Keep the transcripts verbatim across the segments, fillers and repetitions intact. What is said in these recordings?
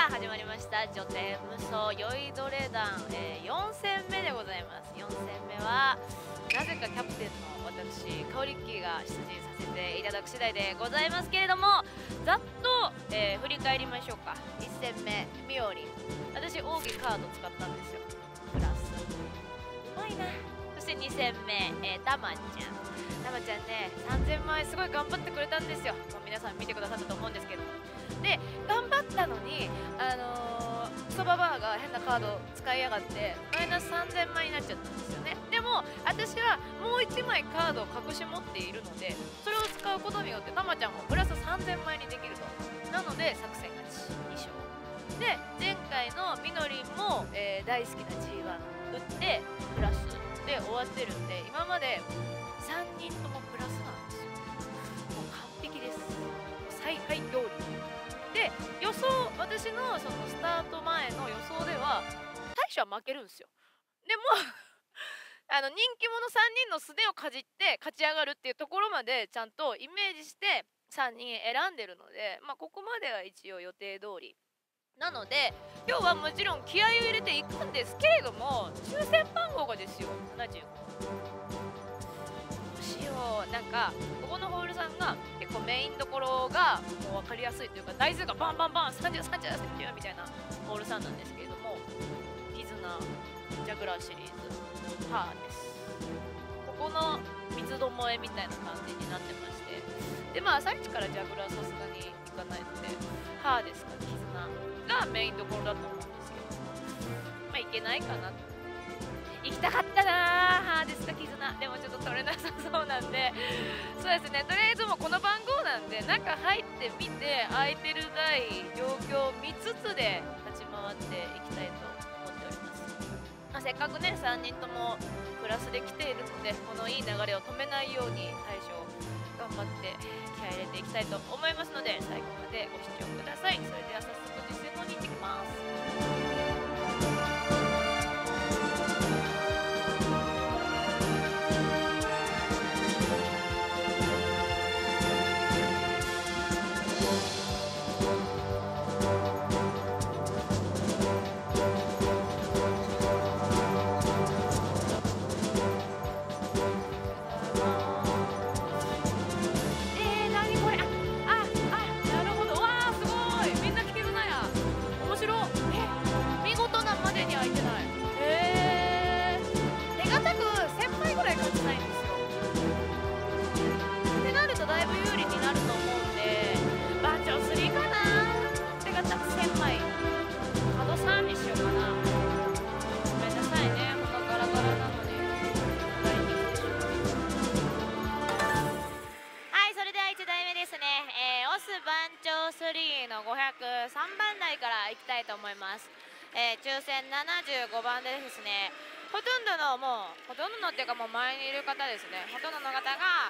さあ始まりました女帝無双酔いどれ団、えー、よん戦目でございます。よん戦目はなぜかキャプテンの私カオリッキーが出陣させていただく次第でございますけれども、ざっと、えー、振り返りましょうか。いち戦目ミオリン、私奥義カード使ったんですよ、プラスうまいな。そしてに戦目、えー、たまちゃんたまちゃんねさんぜんまいすごい頑張ってくれたんですよ。もう皆さん見てくださったと思うんですけど、で頑張ったのにあのー、クソババアが変なカード使いやがってマイナスさんぜんまいになっちゃったんですよね。でも私はもういちまいカードを隠し持っているので、それを使うことによってたまちゃんもプラスさんぜんまいにできると。なので作戦勝ちに勝で、前回のみのりんも、えー、大好きな ジーワン 打ってプラスで終わってるんで、今までさんにんともプラスなんですよ。もう完璧です。采配通りで、予想、私のそのスタート前の予想では大将は負けるんですよ。でもあの人気者さんにんのすねをかじって勝ち上がるっていうところまでちゃんとイメージしてさんにん選んでるので、まあ、ここまでは一応予定通りなので、今日はもちろん気合を入れていくんですけれども、抽選番号がですよななじゅうご。どうしよう、なんかここのホールさんが結構メインどころがもう分かりやすいというか、台数がバンバンバンさんじゅう、さんじゅう、さんじゅうみたいなホールさんなんですけれども、キズナジャグラーシリーズパーです。ここの三つどもえみたいな感じになってまして、でまあ朝一からジャグラーさすがに行かないのでハーですかキズナがメインどころだと思うんですけど、まあいけないかな。行きたかったなー、ハーですかキズナ。でもちょっと取れなさそうなんで、そうですね、とりあえずもうこの番号なんで中入ってみて空いてる台状況を見つつで立ち回っていきたいと思っております。まあ、せっかくねさんにんともプラスで来ているので、このいい流れを止めないように大将頑張って気合い入れていきたいと思いますので、最後までご視聴ください。それでは早速実践の方に行ってきます。ごひゃくさんばん台からいきたいと思います。えー、抽選ななじゅうごばんでですね、ほとんどのもうほとんどのっていうかもう前にいる方ですね、ほとんどの方が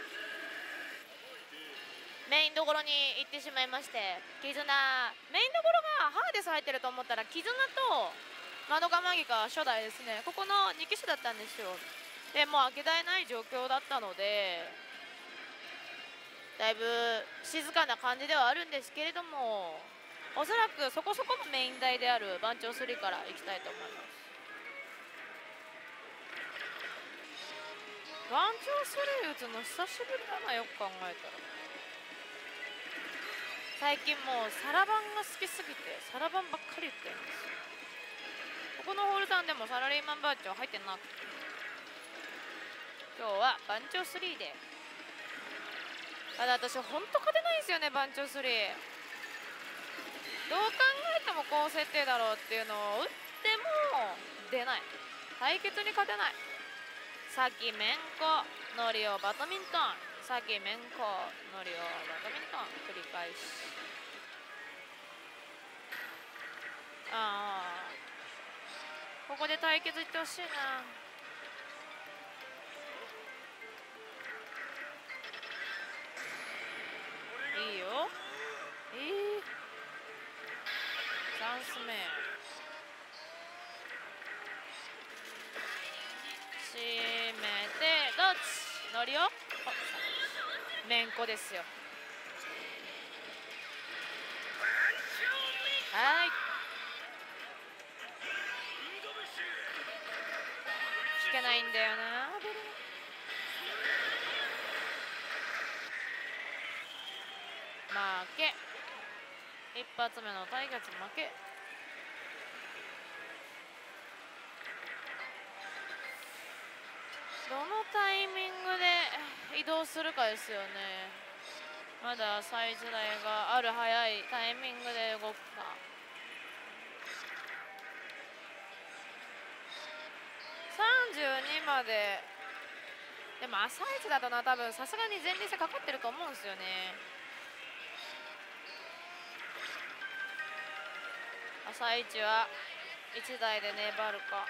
メインどころに行ってしまいまして、キズナメインどころがハーデス入ってると思ったらキズナとマドカマギカ初代ですね、ここのに機種だったんですよ。でもう開け台ない状況だったのでだいぶ静かな感じではあるんですけれども、おそらくそこそこのメイン台である番長スリーからいきたいと思います。番長スリー打つの久しぶりだな、よく考えたら。最近もうサラバンが好きすぎてサラバンばっかり言ってるんですよ。ここのホールさんでもサラリーマン番長入ってなくて、今日は番長スリーで。ただ私ほんと勝てないんですよね、番長スリー。どう考えても高設定だろうっていうのを打っても出ない、対決に勝てない。さっきめんこノリオバドミントン、さっきめんこノリオバドミントン繰り返し。ああここで対決いってほしいな。いいよ、えー、チャンス目締めてどっち乗りよ、めんこですよ。はいないんだよな。負け。一発目の対決負け。どのタイミングで移動するかですよね。まだサイズ台がある早いタイミングで動くか。さんじゅうにまで。でも朝一だとな、多分さすがに前輪差かかってると思うんですよね。朝一はいちだいで粘るか。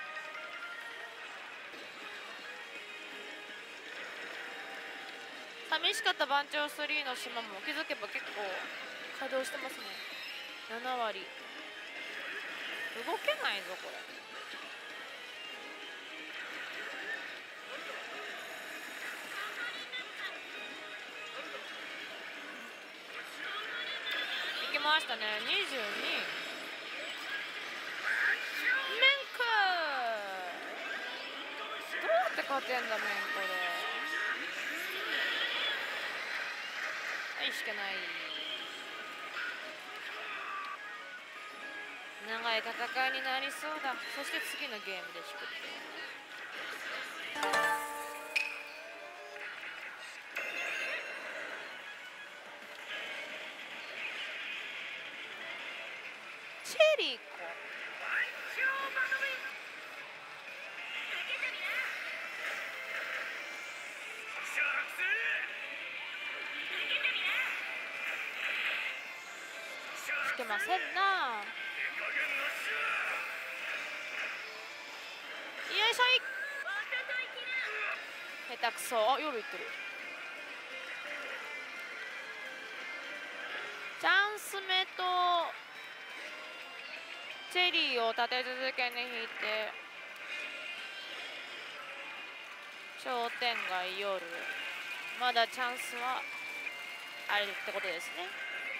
寂しかった番長スリーの島も気づけば結構稼働してますね。ななわり。動けないぞこれ。いきましたね。にじゅうに。メンクどうやって勝てんだメンコで。はい、しかない。長い戦いになりそうだ。そして次のゲームで引くって。チェリコ引けませんな。よいしょい。下手くそ。あ、夜行ってる。チャンス目とチェリーを立て続けに引いて商店街夜。まだチャンスはあるってことですね。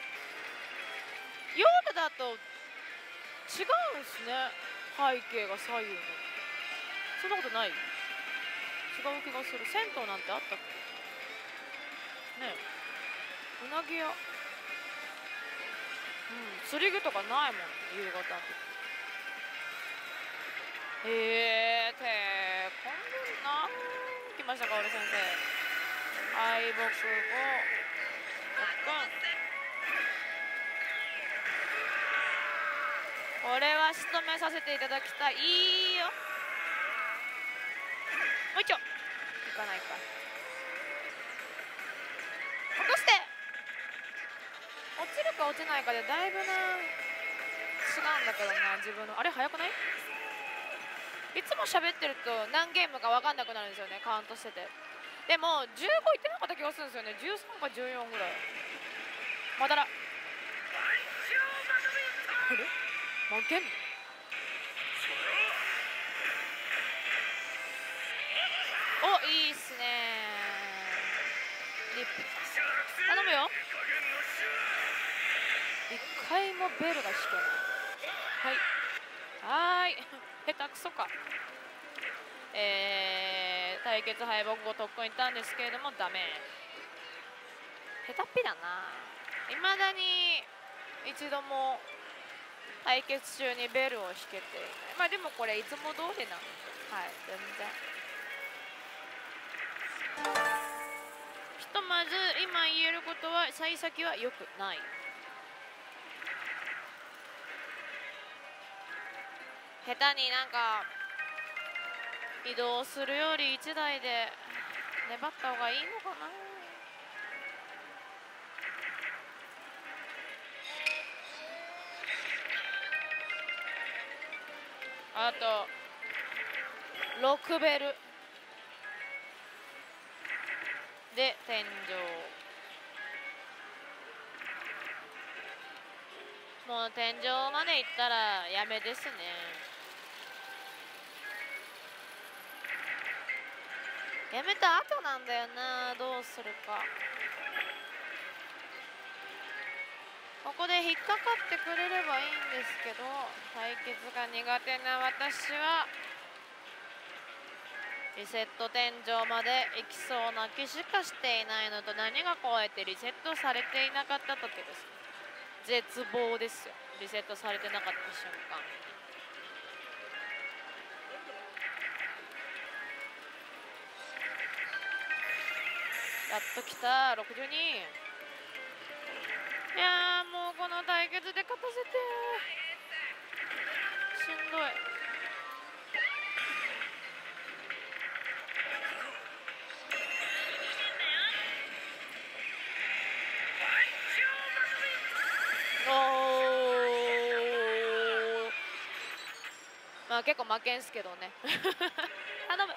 夜だと違うんですね、背景が左右の。そんなことない？違う気がする。銭湯なんてあったっけね。えうなぎ屋、うん、釣り具とかないもん夕方の時。へえー、て今度何来ましたか俺先生。敗北後ろっくん。これは仕留めさせていただきたい。いいよ。もう一丁いかないか。落として。落ちるか落ちないかでだいぶな違うんだけどな。自分のあれ早くない？いつも喋ってると何ゲームか分かんなくなるんですよね、カウントしてて。でもじゅうごいってなかった気がするんですよね。じゅうさんかじゅうよんぐらい。まだら。あれ負けんの？お、いいっすね。リップ頼むよ。一回もベルが引けない。はいはーい下手くそか。えー、対決敗北後特訓行ったんですけれどもダメ。下手っぴだな。いまだに一度も対決中にベルを引けていない。まあでもこれいつも通りなんで、はい、全然。ひとまず今言えることは幸先は良くない。下手になんか移動するよりいちだいで粘った方がいいのかな。あとろくベルで天井。もう天井まで行ったらやめですね。やめた後なんだよな。どうするか。ここで引っかかってくれればいいんですけど、対決が苦手な私はリセット天井まで行きそうな気しかしていないのと、何が怖いってリセットされていなかった時ですね。絶望ですよ、リセットされてなかった瞬間。やっときたろくじゅうに。いやーもうこの対決で勝たせて、しんどい。おー、まあ結構負けんすけどね頼む。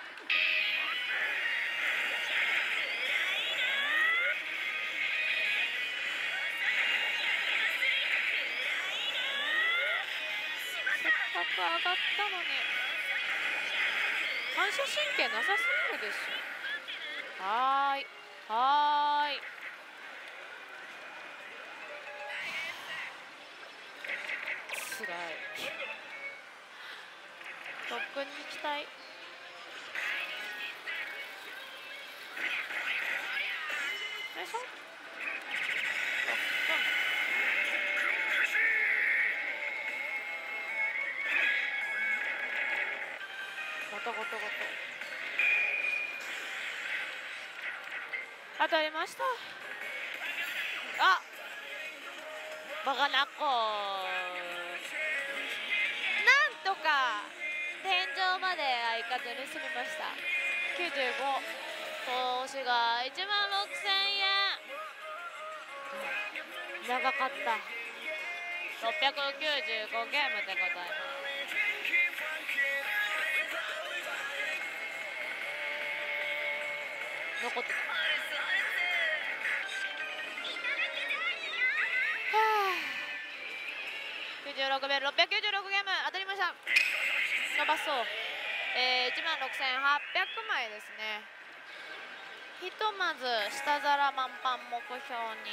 せっかく上がったのに反射神経なさすぎるでしょ。はーいはーい、つらい。トップに行きたい。よいしょ。ゴトゴトゴト当たりました。あ、バカな子。なんとか天井まで相方盗みました。きゅうじゅうご、投資がいちまんろくせんえん。長かった。ろっぴゃくきゅうじゅうごゲームでございます。残ってた。きゅうじゅうろくベルろっぴゃくきゅうじゅうろくゲーム当たりました。伸ばそう。えー、いちまんろくせんはっぴゃくまいですね。ひとまず下皿満帆目標に。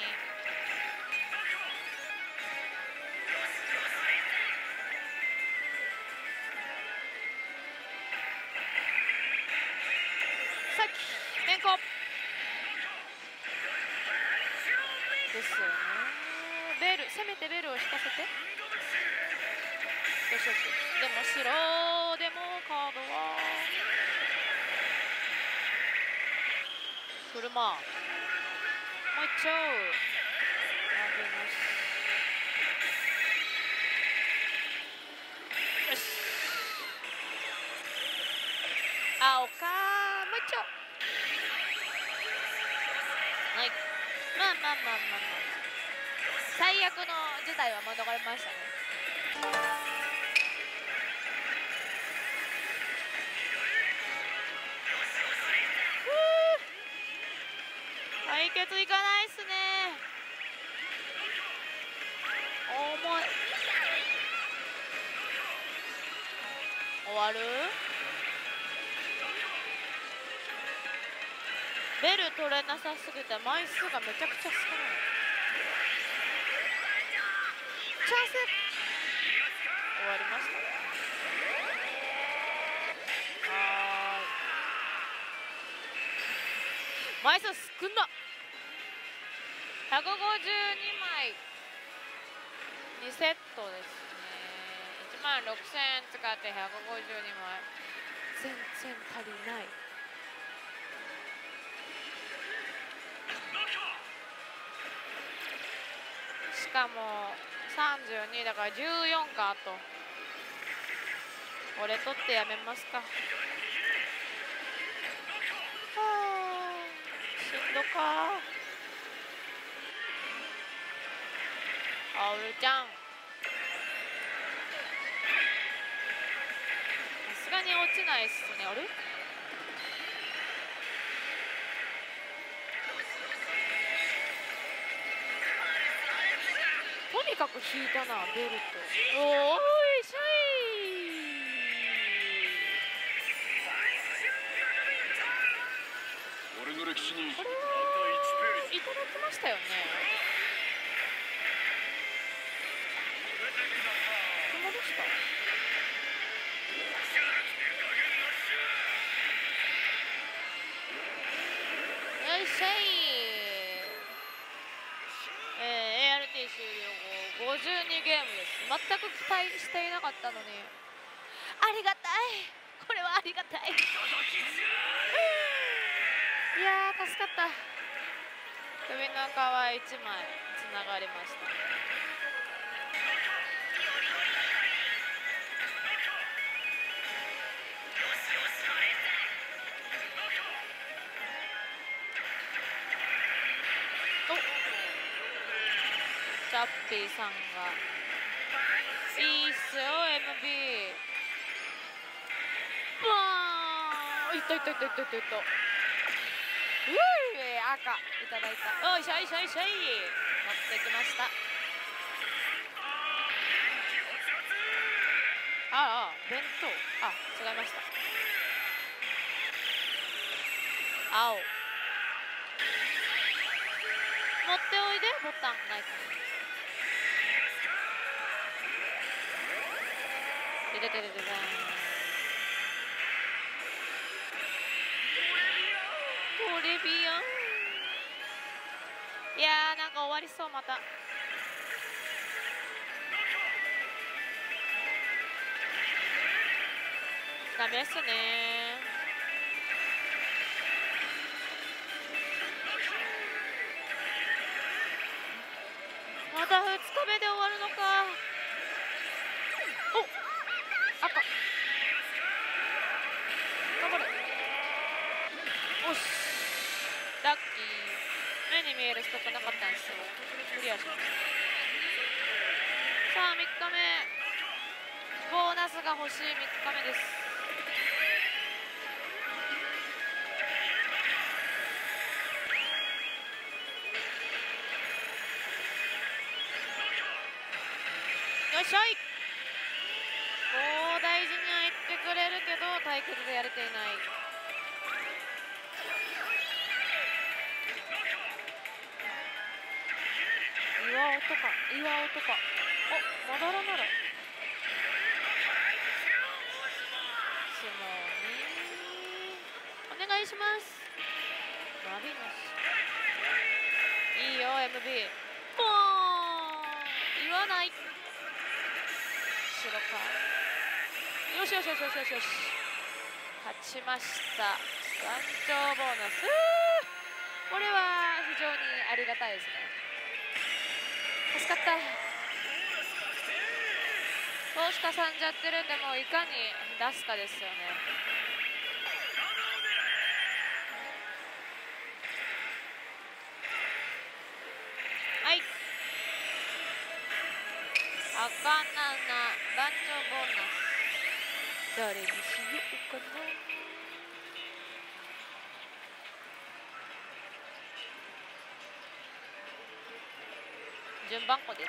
さっき変更ですよね。ベル、せめてベルを引かせて。よしよし。でも白でもカードは車もう一丁あげます。よし、青かもう一丁。はい、まあまあまあまあまあ、最悪の事態は免れましたね。対決いかないっすね。重い。終わる。ベル取れなさすぎて枚数がめちゃくちゃ少ない。チャンス。終わりました。はーい、枚数少な。ひゃくごじゅうにまいにセットですね。いちまんろくせんえん使ってひゃくごじゅうにまい、全然足りない。しかもさんじゅうにだからじゅうよんか。あとこれ取ってやめますか。はあ、しんどか。あおるちゃん、さすがに落ちないっすね。あれ、とにかく引いたなベルト。おーいしょい。 俺の歴史にこれはいただきましたよね。どうでした。 ごじゅうにゲームです。全く期待していなかったのにありがたい。これはありがたい。いやー助かった。首の皮いちまいつながりました。おチャッピーさんがいいっすよ エムビー。 バーンいったいったいったいったいったいった。うー赤いただいた。おいしょいしょいしょい持ってきました。ああ弁当あ違いました。青持っておいでボタンないかな。ででででででんトレビアン。いやーなんか終わりそう。またダメっすね。またふつかめで終わるのか。お赤頑張れ。おしラッキー。目に見えるストップなかったんですよ。クリアしました。さあみっかめボーナスが欲しいみっかめです。よいしょい。もう大事には言ってくれるけど対決でやれていない。岩尾とか岩尾とかおまだらなら相撲にお願いします。ナビなしいいよ エムビー。 もう言わない。白かよしよしよしよしよしよし勝ちました。団長ボーナスこれは非常にありがたいですね。助かった。投資かさんじゃってるんでもういかに出すかですよね。はい赤なな団長ボーナス誰にしようかな。順番こで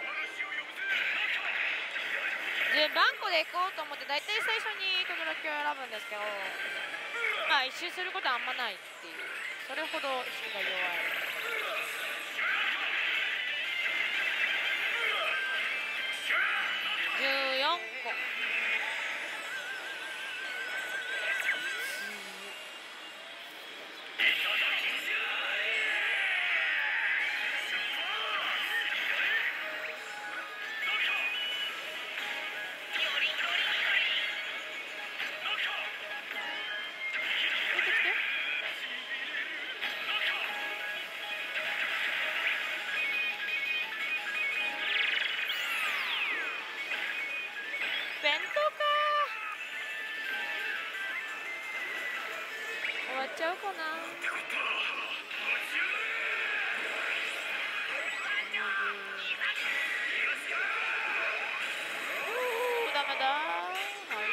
順番こで行こうと思って大体最初に轟を選ぶんですけどまあ一周することはあんまないっていう。それほど引きが弱い。じゅうよんこ弁当か終わっちゃうかな。おーダメだ。はい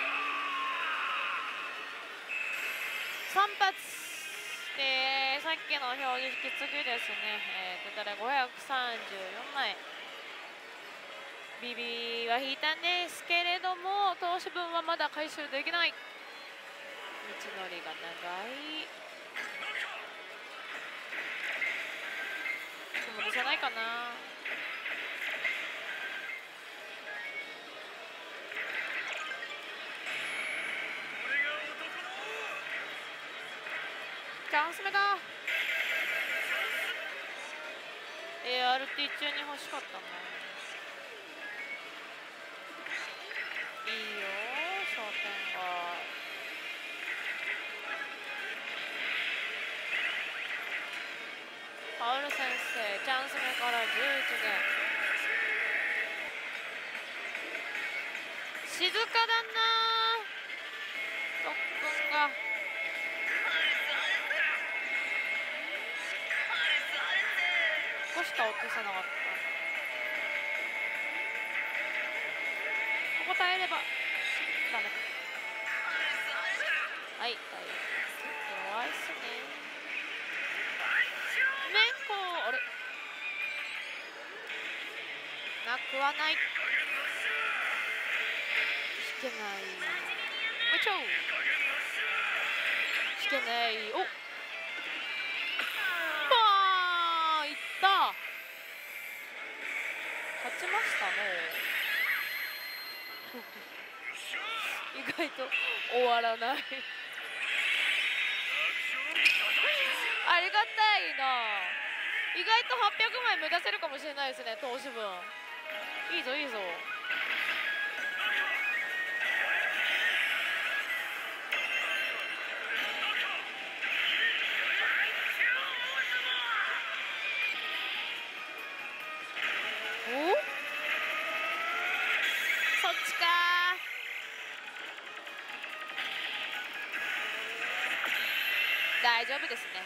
さん発でさっきの表示引き継ぎですね。えー、トータルごひゃくさんじゅうよんまいビビは引いたんですけれども投資分はまだ回収できない。道のりが長い。戻さないかな。チャンス目だ。 エーアールティー 中に欲しかったな。 薫先生チャンス目からじゅういちゲーム。静かだな特訓が。少しか落とさなかった。ここ耐えればダメ。はい、弱いっすね。めんこあれなくはない。引けない。もうちょい引けない。おっバーいった。勝ちましたね。意外と終わらないありがたいな。意外とはっぴゃくまい目指せるかもしれないですね。投資分いいぞいいぞ。おそっちか。大丈夫ですね。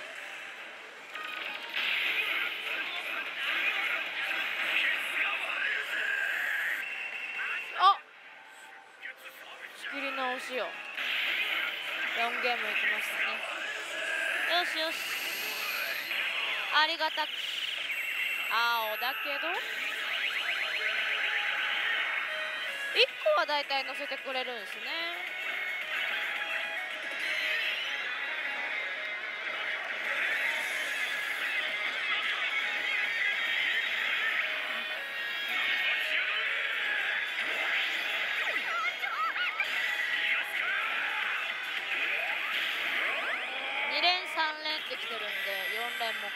あ仕切り直しよ。よんゲームいきましたね。よしよしありがたく。青だけどいっこはだいたい乗せてくれるんですね。に連さん連ってきてるんでよん連目標。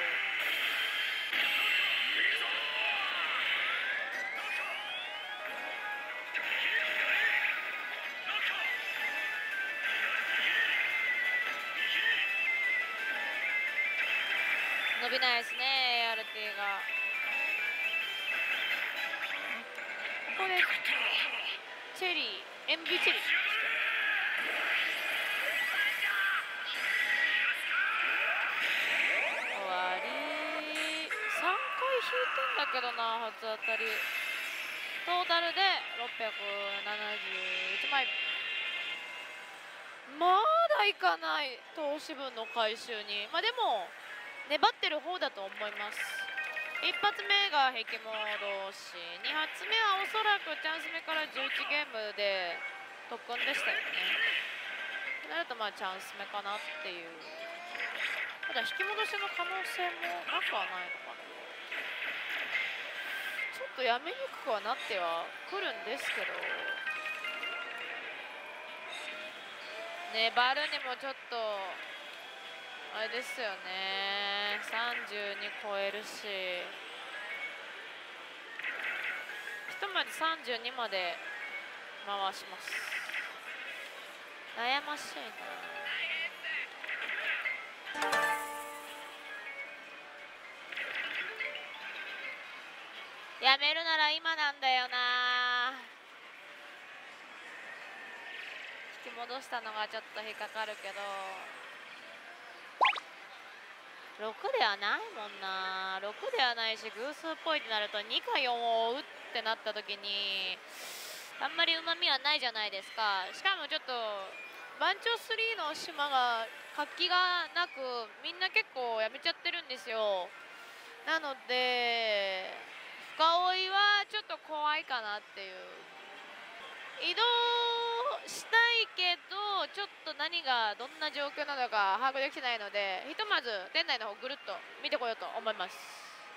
伸びないですね エーアールティー が。ここでチェリー エムブイ チェリー終わり。さんかい引いてんだけどな初当たり。トータルでろっぴゃくななじゅういちまい。まだいかない投資分の回収に。まあでも粘ってる方だと思います。一発目が壁戻し、二発目はおそらくチャンス目からじゅういちゲームで特訓でしたよね。となるとまあチャンス目かなっていう。ただ引き戻しの可能性もなくはないのかな。ちょっとやめにくくはなってはくるんですけど、粘るにもちょっとあれですよね。さんじゅうに超えるし、ひとまずさんじゅうにまで回します。悩ましいな。やめるなら今なんだよな。引き戻したのがちょっと引っかかるけどろくではないもんな。ろくではないし偶数っぽいってなるとにかよんを追うってなった時にあんまりうまみはないじゃないですか。しかもちょっと番長スリーの島が活気がなくみんな結構やめちゃってるんですよ。なので深追いはちょっと怖いかなっていう。移動したいけどちょっと何がどんな状況なのか把握できてないので、ひとまず店内の方ぐるっと見てこようと思います。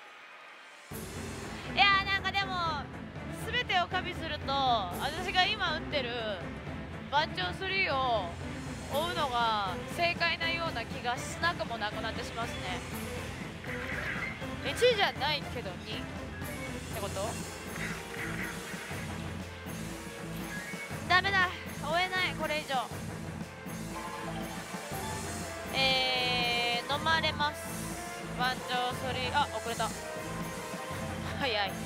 いやーなんかでも全てを加味すると私が今打ってる番長スリーを追うのが正解なような気がしなくもなくなってしますね。いちじゃないけどにってこと？ダメだ、追えないこれ以上。えー、飲まれます。 番長スリー、あ遅れた、早い。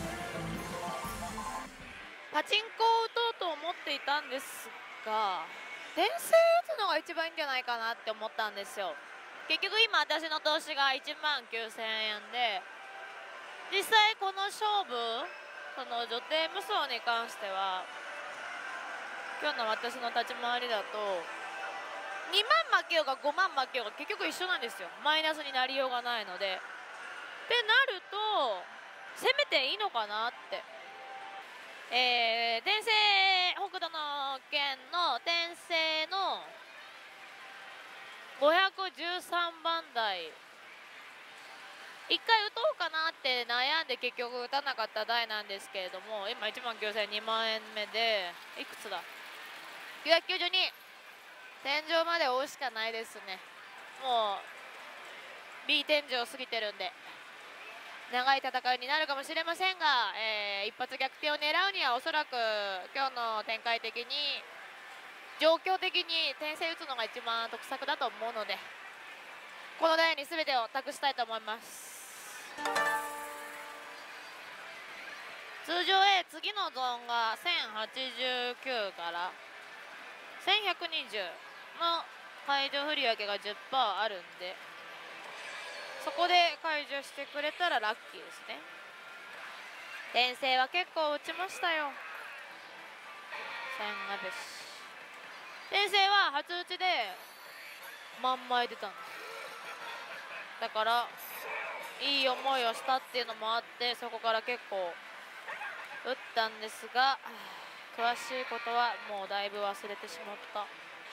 パチンコを打とうと思っていたんですが、転生打つのが一番いいんじゃないかなって思ったんですよ。結局今私の投資がいちまんきゅうせんえんで、実際この勝負、その女帝無双に関しては今日の私の立ち回りだとにまん負けようがごまん負けようが結局一緒なんですよ。マイナスになりようがないので。ってなると攻めていいのかなって。えー、転生北斗の拳の転生のごひゃくじゅうさんばん台一回打とうかなって悩んで結局打たなかった台なんですけれども、今いちまんきゅうせんにまんえんめでいくつだ、きゅうひゃくきゅうじゅうに、天井まで追うしかないですね。もう B 天井過ぎてるんで長い戦いになるかもしれませんが、えー、一発逆転を狙うにはおそらく今日の展開的に状況的に転生打つのが一番得策だと思うので、この台に全てを託したいと思います。通常 A 次のゾーンがせんはちじゅうきゅうからせんひゃくにじゅうの解除振り分けが じゅっパーセント あるんで、そこで解除してくれたらラッキーですね。転生は結構打ちましたよ。千阿部氏転生は初打ちで真ん前出たんです。だからいい思いをしたっていうのもあって、そこから結構打ったんですが、詳しいことはもうだいぶ忘れてしまった。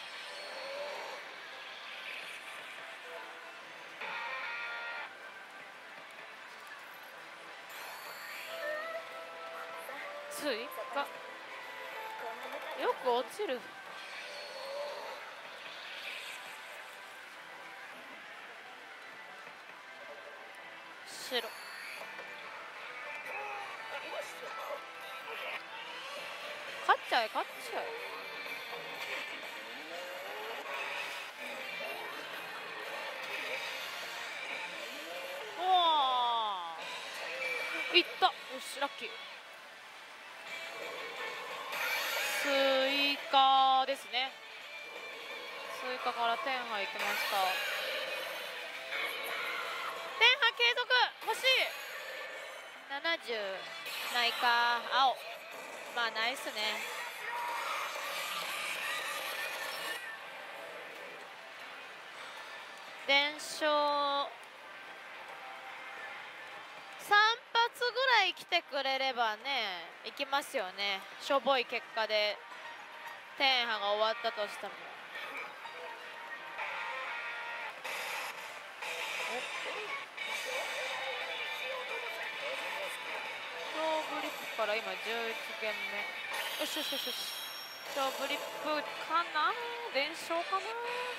追加よく落ちる。白勝っちゃえ勝っちゃえ。おおいった、よしラッキー。追加ですね。追加から天波いきました。天波継続欲しい。ななじゅうないか。青まあないっすね。連勝さん発ぐらい来てくれればねいきますよね。しょぼい結果で天波が終わったとしても。勝負リップから今じゅういちげんめ。よしよしよしよし。勝負リップかな、連勝かな。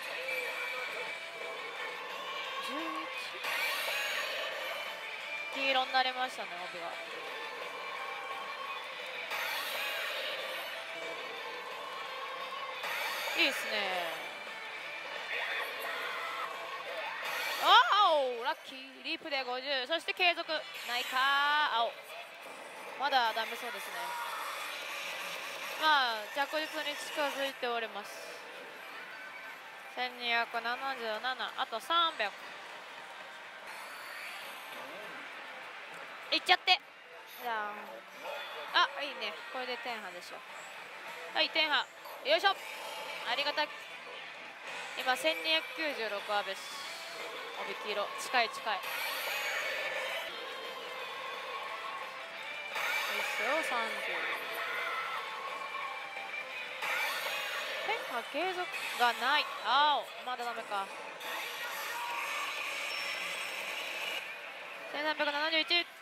じゅういち黄色になりましたね、帯が。いいっすね。あおラッキー。リープでごじゅう、そして継続ないか。青まだダメそうですね。まあ着実に近づいております。せんにひゃくななじゅうなな、あとさんびゃくいっちゃって。じゃああいいね、これで天波でしょ。はい天波よいしょ、ありがたい。今せんにひゃくきゅうじゅうろく阿部氏帯黄色近い近い。いいっすよさんじゅう。天波継続がない。青まだダメか。せんさんびゃくななじゅういち、ひ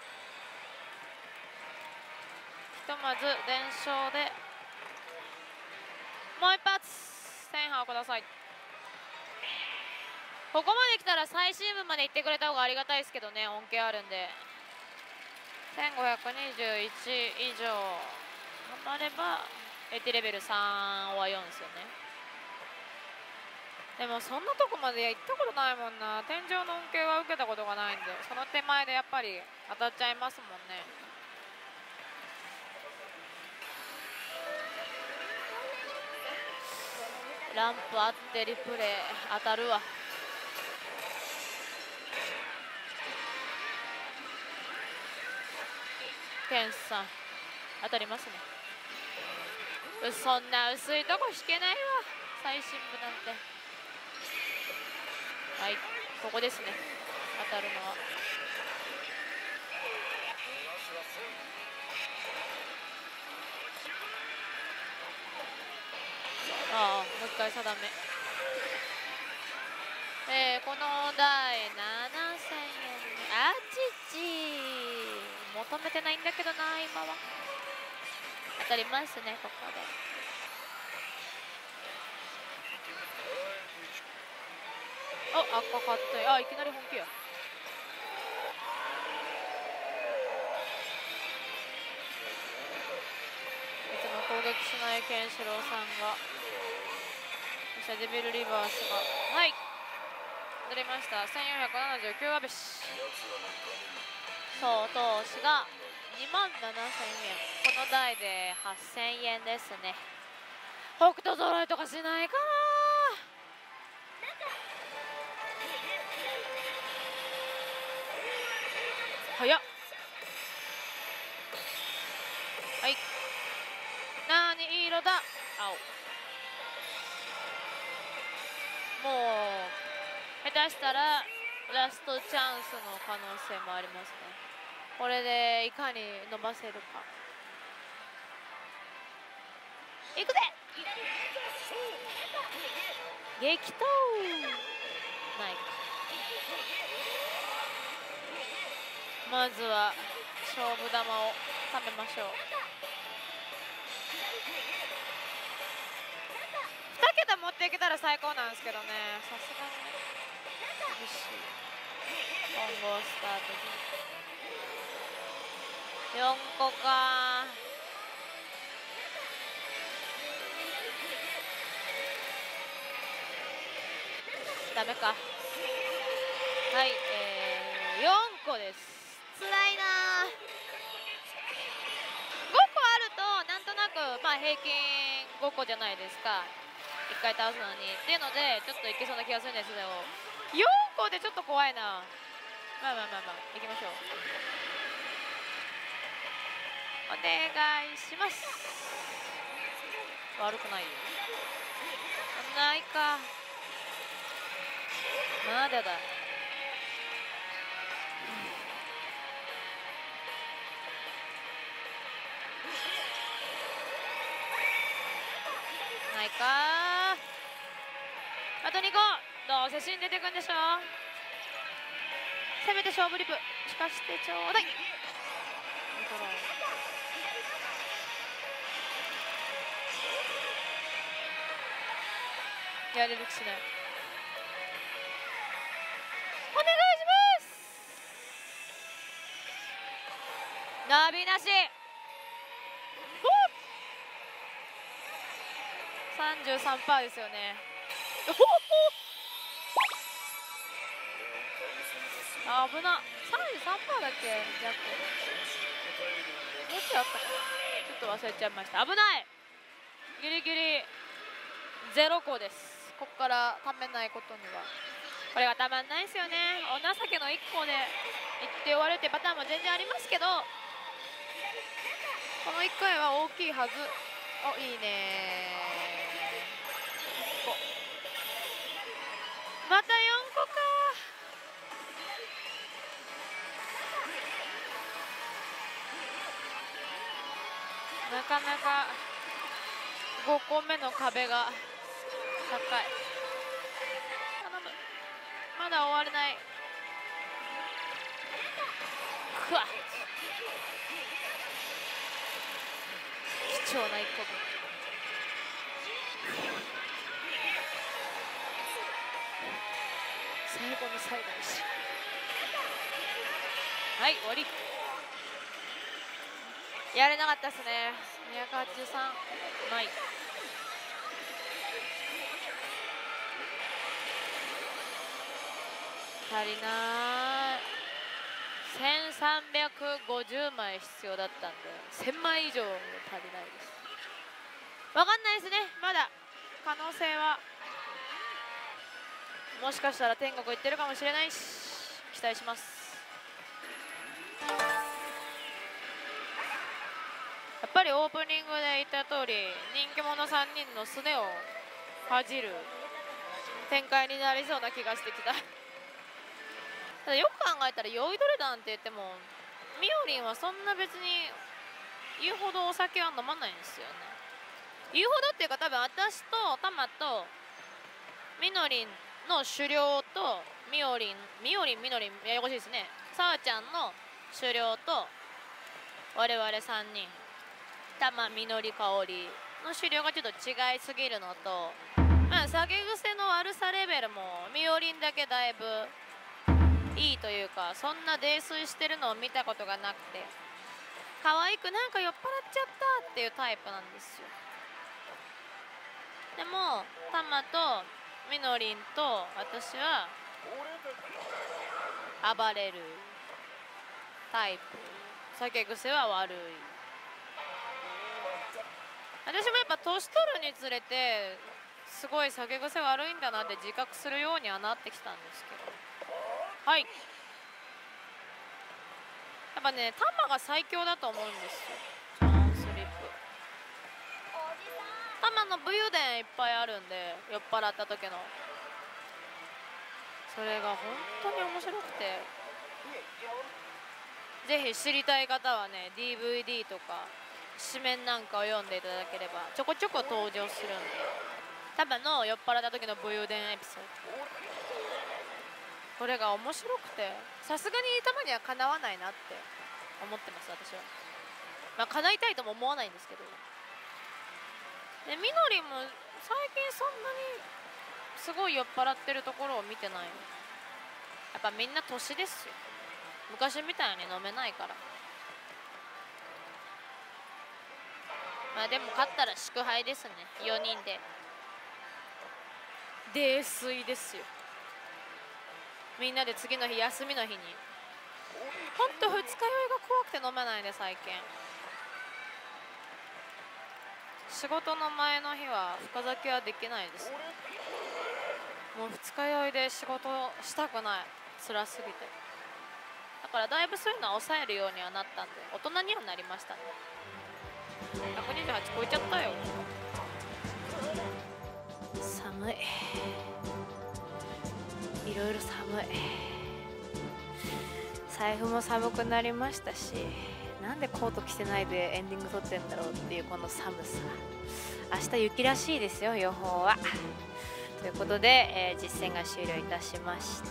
とまず連勝でもう一発天波をください。ここまで来たら最終部まで行ってくれた方がありがたいですけどね、恩恵あるんで。せんごひゃくにじゅういち以上頑張ればエティレベルさんはよんですよね。 でもそんなとこまで行ったことないもんな。天井の恩恵は受けたことがないんで、その手前でやっぱり当たっちゃいますもんね。ランプあってリプレイ当たるわ。ケンさん当たりますね。そんな薄いとこ引けないわ、最深部なんて。はい、ここですね、当たるのは。ああ、もう一回定め。えー、この台ななせんえん。あちち求めてないんだけどな、今は。当たりますね、ここで。あ、赤かった。あ、いきなり本気や。いつも攻撃しないケンシロウさんが。そしてデビルリバースが、はい、当たりました。せんよんひゃくななじゅうきゅうアベシ。そう、投資がにまんななせんえん。この台ではっせんえんですね。北斗揃いとかしないかな。早っ。はい、何色だ。青。もう下手したらラストチャンスの可能性もありますね。これでいかに伸ばせるか。いくぜ。激闘ないか。まずは勝負球を食べましょう。にけた持っていけたら最高なんですけどね、さすがに厳しい。混合スタートよんこか。ダメか。はい、えー、よんこです。つらいな。ごこあるとなんとなくまあ平均ごこじゃないですか、いっかい倒すのにっていうのでちょっといけそうな気がするんですけど、よんこでちょっと怖いな。まあまあまあまあいきましょう。お願いします。悪くないよ。ないか。まだだ。ないか。あとにこ。どうせ死んでてくんでしょ。せめて勝負リプしかしてちょうだい。やれる気しない。お願いします。ナビなし。さんじゅうさんパーセント ですよね。あ危な。 さんじゅうさんパーセント だっけ。ジャックもうちょいあったかな、ちょっと忘れちゃいました。危ない。ギリギリゼロこです。ここからためないことにはこれがたまんないですよね。お情けのいっこでいって終わるってパターンも全然ありますけど、このいっかいは大きいはず。お、いいね。またよんこか。なかなかごこめの壁が高い。頼む。まだ終われない。くわっ。貴重ないっこぶん。最後の最後にし。はい終わり。やれなかったっすね。にひゃくはちじゅうさんない。 足りない。せんさんびゃくごじゅうまい必要だったんでせんまい以上足りないです。わかんないですね。まだ可能性はもしかしたら天国行ってるかもしれないし、期待します。やっぱりオープニングで言った通り人気者さんにんのすねを恥じる展開になりそうな気がしてきた。ただよく考えたら酔いどれ団って言ってもみおりんはそんな別に言うほどお酒は飲まないんですよね。言うほどっていうか多分私とタマとみのりんの狩猟とみおりんみおりんみのりんややこしいですね。さあちゃんの狩猟と我々さんにんタマみのりかおりの狩猟がちょっと違いすぎるのと、まあ酒癖の悪さレベルもみおりんだけだいぶいいというか、そんな泥酔してるのを見たことがなくて可愛くなんか酔っ払っちゃったっていうタイプなんですよ。でもタマとみのりんと私は暴れるタイプ。酒癖は悪い。私もやっぱ年取るにつれてすごい酒癖悪いんだなって自覚するようにはなってきたんですけど、はい、やっぱねタマが最強だと思うんですよ。チャンスリップタマの武勇伝いっぱいあるんで、酔っ払った時のそれが本当に面白くて、ぜひ知りたい方はね ディーブイディー とか紙面なんかを読んでいただければちょこちょこ登場するんで、タマの酔っ払った時の武勇伝エピソード、これが面白くてさすがにタマにはかなわないなって思ってます私は。まあ叶いたいとも思わないんですけど、でみのりんも最近そんなにすごい酔っ払ってるところを見てない。やっぱみんな年ですよ。昔みたいに飲めないから。まあでも勝ったら祝杯ですね。よにんで泥酔ですよ。みんなで次の日休みの日にほんと二日酔いが怖くて飲めないね最近。仕事の前の日は深酒はできないです。もう二日酔いで仕事したくない、辛すぎて。だからだいぶそういうのは抑えるようにはなったんで大人にはなりましたね。ひゃくにじゅうはち超えちゃったよ。寒い、いろいろ寒い。財布も寒くなりましたし、なんでコート着てないでエンディング撮ってんだろうっていうこの寒さ。明日雪らしいですよ予報は。ということで、えー、実戦が終了いたしまして、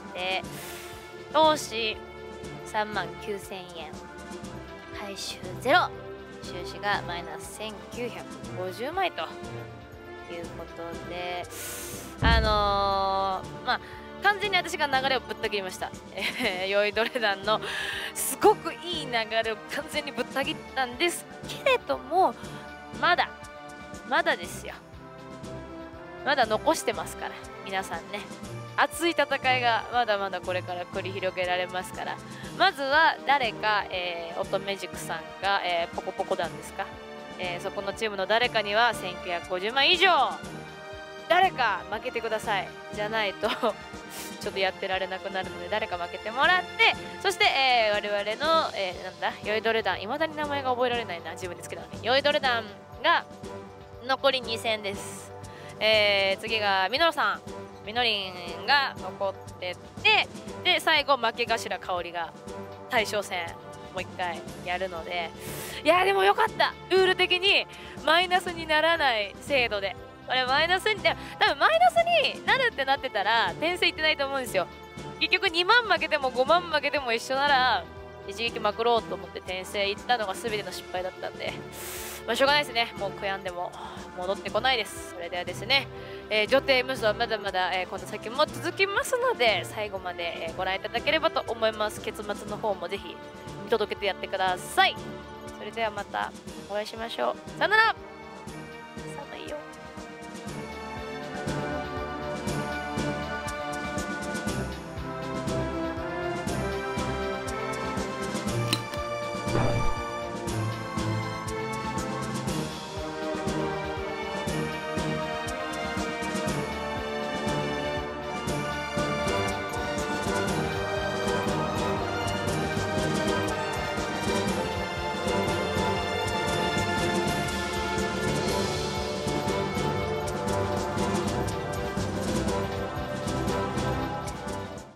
投資さんまんきゅうせんえん、回収ゼロ、収支がマイナスせんきゅうひゃくごじゅうまいということで、あのー、まあ完全に私が流れをぶった切りました。えー、酔いどれ団のすごくいい流れを完全にぶった切ったんですけれども、まだまだですよ。まだ残してますから皆さんね。熱い戦いがまだまだこれから繰り広げられますから、まずは誰か、えー、乙女塾さんが、えー、ポコポコ団ですか、えー、そこのチームの誰かにはせんきゅうひゃくごじゅうまい以上誰か負けてください。じゃないとちょっとやってられなくなるので誰か負けてもらって、そして、えー、我々の、えー、なんだ酔いどれ団、いまだに名前が覚えられないな自分でつけたのに、酔いどれ団が残りに戦です。えー、次がみのるさん、みのりんが残ってて、で最後負け頭香織が大将戦もう一回やるので、いやでもよかった、ルール的にマイナスにならない制度で。これマイナスに、多分マイナスになるってなってたら転生いってないと思うんですよ。結局にまん負けてもごまん負けても一緒なら一撃まくろうと思って転生いったのが全ての失敗だったんで、まあ、しょうがないですね。もう悔やんでも戻ってこないです。それではですね、えー、女帝無双はまだまだ、えー、この先も続きますので最後まで、えー、ご覧いただければと思います。結末の方もぜひ見届けてやってください。それではまたお会いしましょう。さよなら。